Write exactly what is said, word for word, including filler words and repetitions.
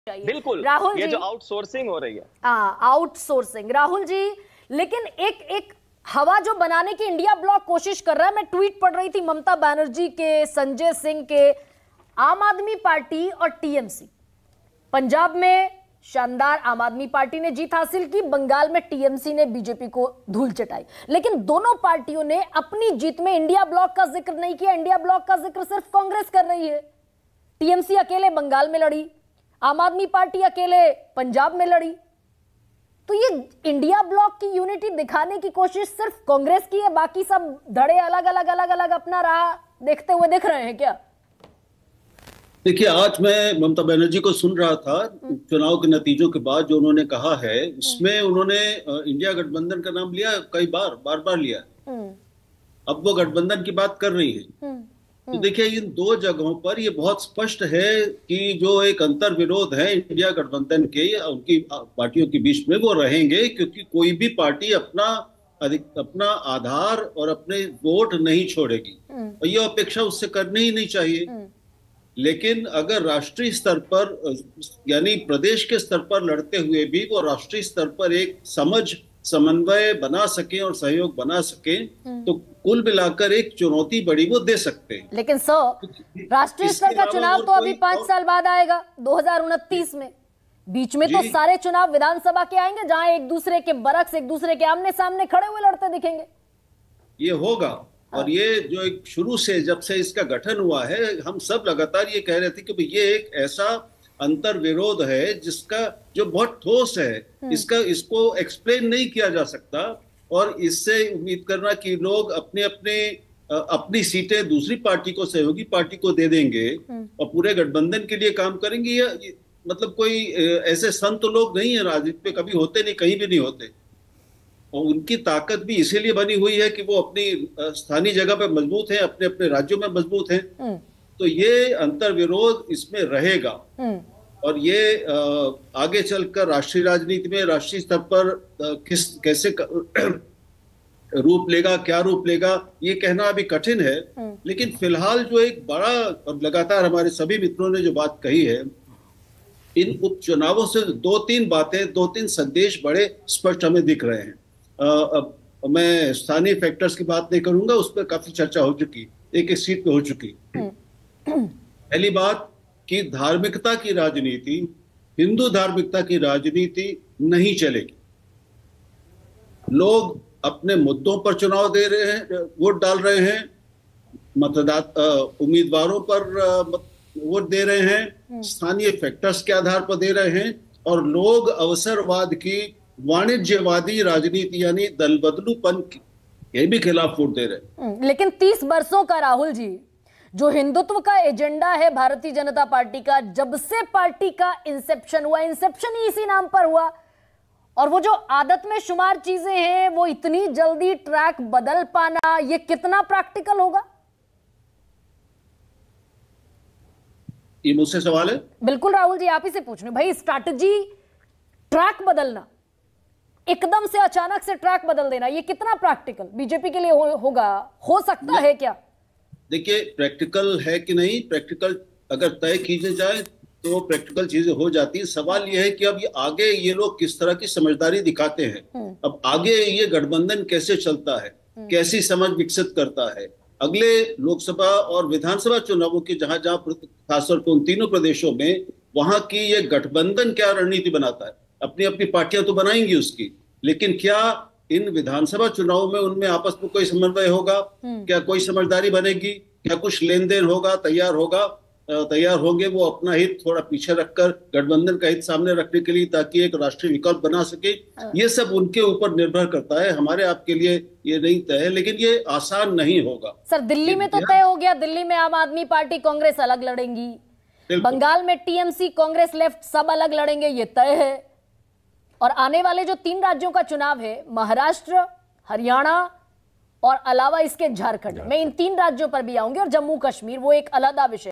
चाहिए। बिल्कुल राहुल ये जी, जो आउटसोर्सिंग हो रही है, हाँ आउटसोर्सिंग, राहुल जी, लेकिन एक एक हवा जो बनाने की इंडिया ब्लॉक कोशिश कर रहा है। मैं ट्वीट पढ़ रही थी ममता बनर्जी के, संजय सिंह के, आम आदमी पार्टी और टीएमसी। पंजाब में शानदार आम आदमी पार्टी ने जीत हासिल की, बंगाल में टीएमसी ने बीजेपी को धूल चटाई, लेकिन दोनों पार्टियों ने अपनी जीत में इंडिया ब्लॉक का जिक्र नहीं किया। इंडिया ब्लॉक का जिक्र सिर्फ कांग्रेस कर रही है। टीएमसी अकेले बंगाल में लड़ी, आम आदमी पार्टी अकेले पंजाब में लड़ी। तो ये इंडिया ब्लॉक की यूनिटी दिखाने की कोशिश सिर्फ कांग्रेस की है, बाकी सब धड़े अलग अलग अलग अलग अपना राह देखते हुए दिख रहे हैं क्या? देखिए, आज मैं ममता बनर्जी को सुन रहा था चुनाव के नतीजों के बाद जो उन्होंने कहा है, उसमें उन्होंने इंडिया गठबंधन का नाम लिया कई बार, बार बार लिया। अब वो गठबंधन की बात कर रही है। तो देखिए, इन दो जगहों पर ये बहुत स्पष्ट है कि जो एक अंतर विरोध है इंडिया गठबंधन के उनकी पार्टियों के बीच में, वो रहेंगे, क्योंकि कोई भी पार्टी अपना अधिक अपना आधार और अपने वोट नहीं छोड़ेगी और ये अपेक्षा उससे करनी ही नहीं चाहिए। लेकिन अगर राष्ट्रीय स्तर पर, यानी प्रदेश के स्तर पर लड़ते हुए भी वो राष्ट्रीय स्तर पर एक समझ, समन्वय बना सके और सहयोग बना सके, तो कुल मिलाकर एक चुनौती बड़ी वो दे सकते हैं। लेकिन सर, राष्ट्रीय स्तर का चुनाव तो अभी पांच साल बाद आएगा, दो हजार उनतीस में। बीच में तो सारे चुनाव विधानसभा के आएंगे, जहां एक दूसरे के बरक्स, एक दूसरे के आमने सामने खड़े हुए लड़ते दिखेंगे। ये होगा। और ये जो एक शुरू से, जब से इसका गठन हुआ है, हम सब लगातार ये कह रहे थे कि ये एक ऐसा अंतर विरोध है जिसका जो बहुत ठोस है, इसका इसको एक्सप्लेन नहीं किया जा सकता। और इससे उम्मीद करना कि लोग अपने अपने अपनी सीटें दूसरी पार्टी को, सहयोगी पार्टी को दे देंगे और पूरे गठबंधन के लिए काम करेंगे, ये मतलब कोई ऐसे संत लोग नहीं है राजनीति पे, कभी होते नहीं, कहीं भी नहीं होते। और उनकी ताकत भी इसीलिए बनी हुई है कि वो अपनी स्थानीय जगह पे मजबूत हैं, अपने अपने राज्यों में मजबूत हैं। तो ये अंतर विरोध इसमें रहेगा और ये आगे चलकर राष्ट्रीय राजनीति में, राष्ट्रीय स्तर पर किस कैसे रूप लेगा, क्या रूप लेगा, ये कहना अभी कठिन है। लेकिन फिलहाल जो एक बड़ा, और लगातार हमारे सभी मित्रों ने जो बात कही है, इन उपचुनावों से दो तीन बातें, दो तीन संदेश बड़े स्पष्ट हमें दिख रहे हैं। अब मैं स्थानीय फैक्टर्स की बात नहीं करूंगा, उस पर काफी चर्चा हो चुकी, एक एक सीट पे हो चुकी। पहली बात कि धार्मिकता की राजनीति, हिंदू धार्मिकता की राजनीति नहीं चलेगी। लोग अपने मुद्दों पर चुनाव दे रहे हैं, वोट डाल रहे हैं, मतदाता उम्मीदवारों पर वोट दे रहे हैं, स्थानीय फैक्टर्स के आधार पर दे रहे हैं, और लोग अवसरवाद की, वाणिज्यवादी राजनीति यानी दल बदलूपन की, ये भी खिलाफ वोट दे रहे हैं। लेकिन तीस वर्षों का, राहुल जी, जो हिंदुत्व का एजेंडा है भारतीय जनता पार्टी का, जब से पार्टी का इंसेप्शन हुआ, इंसेप्शन ही इसी नाम पर हुआ, और वो जो आदत में शुमार चीजें हैं, वो इतनी जल्दी ट्रैक बदल पाना, ये कितना प्रैक्टिकल होगा? ये मुझसे सवाल है? बिल्कुल राहुल जी, आप ही से पूछ रहे भाई। स्ट्रैटेजी, ट्रैक बदलना, एकदम से अचानक से ट्रैक बदल देना, ये कितना प्रैक्टिकल बीजेपी के लिए हो, होगा हो सकता है क्या? देखिए, प्रैक्टिकल है कि नहीं, प्रैक्टिकल अगर तय कीजिए जाए तो प्रैक्टिकल चीजें हो जाती है। सवाल यह है कि अब ये आगे ये लोग किस तरह की समझदारी दिखाते हैं, अब आगे ये गठबंधन कैसे चलता है, कैसी समझ विकसित करता है। अगले लोकसभा और विधानसभा चुनावों की जहां जहां खासतौर पर उन तीनों प्रदेशों में, वहां की ये गठबंधन क्या रणनीति बनाता है। अपनी अपनी पार्टियां तो बनाएंगी उसकी, लेकिन क्या इन विधानसभा चुनाव में उनमें आपस में कोई समन्वय होगा, क्या कोई समझदारी बनेगी, क्या कुछ लेन देन होगा, तैयार होगा तैयार होंगे वो अपना हित थोड़ा पीछे रखकर गठबंधन का हित सामने रखने के लिए, ताकि एक राष्ट्रीय विकल्प बना सके। ये सब उनके ऊपर निर्भर करता है, हमारे आपके लिए ये नहीं तय है, लेकिन ये आसान नहीं होगा। सर, दिल्ली में तो तय हो गया, दिल्ली में आम आदमी पार्टी कांग्रेस अलग लड़ेंगी, बंगाल में टीएमसी कांग्रेस लेफ्ट सब अलग लड़ेंगे, ये तय है। और आने वाले जो तीन राज्यों का चुनाव है, महाराष्ट्र, हरियाणा और अलावा इसके झारखंड, मैं इन तीन राज्यों पर भी आऊंगी, और जम्मू कश्मीर वो एक अलग विषय।